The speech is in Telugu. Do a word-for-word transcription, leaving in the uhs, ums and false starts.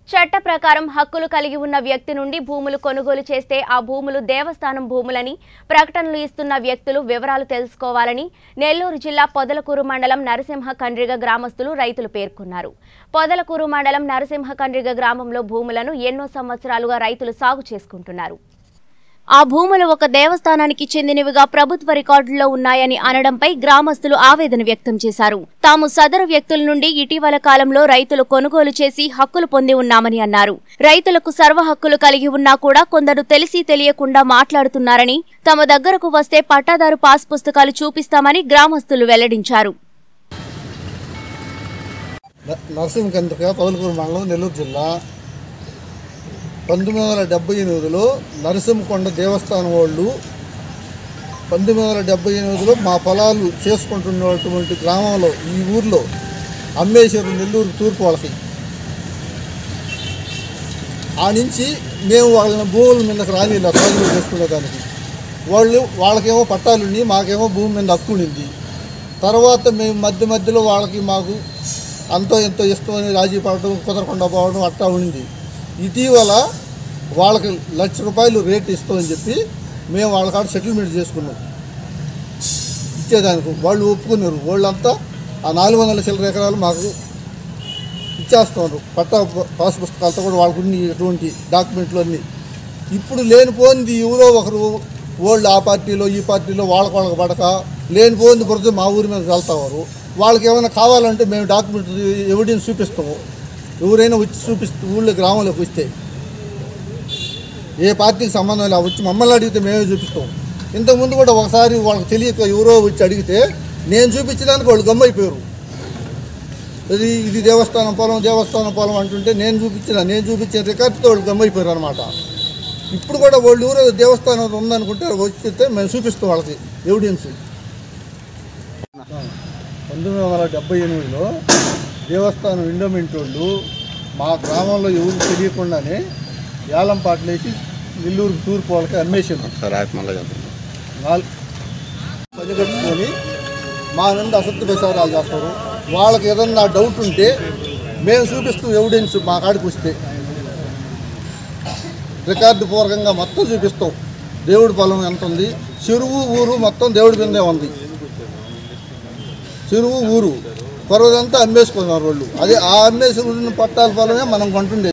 చట్ట ప్రకారం హక్కులు కలిగి ఉన్న వ్యక్తి నుండి భూములు కొనుగోలు చేస్తే ఆ భూములు దేవస్థానం భూములని ప్రకటనలు ఇస్తున్న వ్యక్తులు వివరాలు తెలుసుకోవాలని నెల్లూరు జిల్లా పొదలకూరు మండలం నరసింహకండ్రిగ గ్రామస్తులు రైతులు పేర్కొన్నారు. పొదలకూరు మండలం నరసింహకండ్రిగ గ్రామంలో భూములను ఎన్నో సంవత్సరాలుగా రైతులు సాగు చేసుకుంటున్నారు. ఆ భూములు ఒక దేవస్థానానికి చెందినవిగా ప్రభుత్వ రికార్డుల్లో ఉన్నాయని అనడంపై గ్రామస్తులు ఆవేదన వ్యక్తం చేశారు. తాము సదరు వ్యక్తుల నుండి ఇటీవల కాలంలో రైతులు కొనుగోలు చేసి హక్కులు పొంది ఉన్నామని అన్నారు. రైతులకు సర్వ హక్కులు కలిగి ఉన్నా కూడా కొందరు తెలిసి తెలియకుండా మాట్లాడుతున్నారని, తమ దగ్గరకు వస్తే పట్టాదారు పాస్ పుస్తకాలు చూపిస్తామని గ్రామస్తులు వెల్లడించారు. నరసింహకండ్రిగ పొదలకూరు మండలం నెల్లూరు జిల్లా పంతొమ్మిది వందల డెబ్బై ఎనిమిదిలో నరసింహకొండ దేవస్థానం వాళ్ళు పంతొమ్మిది వందల డెబ్బై ఎనిమిదిలో మా పొలాలు చేసుకుంటున్నటువంటి గ్రామంలో ఈ ఊర్లో అమ్మేశారు నెల్లూరు తూర్పు వాళ్ళకి. ఆ నుంచి మేము వాళ్ళ భూముల మీదకి రానిలా సాగులు చేసుకునేదానికి. వాళ్ళు వాళ్ళకేమో పట్టాలుండి మాకేమో భూమి మీద హక్కు ఉండింది. తర్వాత మేము మధ్య మధ్యలో వాళ్ళకి మాకు అంతో ఎంతో ఇష్టమని రాజీ పడటం, కుదరకుండా పోవడం అట్టా ఉండింది. ఇటీవల వాళ్ళకి లక్ష రూపాయలు రేట్ ఇస్తామని చెప్పి మేము వాళ్ళ కాడ సెటిల్మెంట్ చేసుకున్నాం. ఇచ్చేదానికి వాళ్ళు ఒప్పుకున్నారు. వాళ్ళంతా ఆ నాలుగు వందల చిల్లర ఎకరాలు మాకు ఇచ్చేస్తున్నారు. పట్టా పాస్ పుస్తకాలతో కూడా వాళ్ళకు ఉన్న ఎటువంటి డాక్యుమెంట్లు అన్నీ. ఇప్పుడు లేనిపోయింది ఎవరో ఒకరు వాళ్ళు ఆ పార్టీలో ఈ పార్టీలో వాళ్ళకి వాళ్ళకి పడక లేనిపోయింది కొడితే మా ఊరి మీద వెళ్తావారు. వాళ్ళకి ఏమైనా కావాలంటే మేము డాక్యుమెంట్ ఎవిడెన్స్ చూపిస్తాము. ఎవరైనా వచ్చి చూపిస్తూ ఊళ్ళో గ్రామంలోకి వస్తే ఏ పార్టీకి సంబంధం ఇలా వచ్చి మమ్మల్ని అడిగితే మేమే చూపిస్తాం. ఇంతకుముందు కూడా ఒకసారి వాళ్ళకి తెలియక ఎవరో వచ్చి అడిగితే నేను చూపించడానికి వాళ్ళు గమ్మైపోయారు. ఇది ఇది దేవస్థానం పొలం దేవస్థానం పొలం అంటుంటే నేను చూపించిన నేను చూపించిన రికార్డుతో వాళ్ళు గమ్మైపోయారు అనమాట. ఇప్పుడు కూడా వాళ్ళు ఊరో దేవస్థానం ఉందనుకుంటే వచ్చితే మేము చూపిస్తాం వాళ్ళకి ఎవిడెన్స్. పంతొమ్మిది వందల డెబ్బై ఎనిమిదిలో దేవస్థానం ఎండోమెంట్ వాళ్ళు మా గ్రామంలో ఎవరు తెలియకుండానే ఏలం పాటలు వేసి నెల్లూరు తూర్పు వాళ్ళకి అమ్మేసారు. పని కట్టుకొని మా నుండి అసత్య ప్రచారాలు చేస్తారు. వాళ్ళకి ఏదన్నా డౌట్ ఉంటే మేము చూపిస్తాం ఎవిడెన్స్. మా కాడికి వస్తే రికార్డు పూర్వకంగా మొత్తం చూపిస్తాం. దేవుడి పొలం ఎంత ఉంది, చెరువు ఊరు మొత్తం దేవుడి కిందే ఉంది. చెరువు ఊరు కొరవదంతా అమ్మేసుకున్నారు వాళ్ళు. అదే ఆ అమ్మేసుకున్న పట్టాల పొలమే మనం కొంటుండే.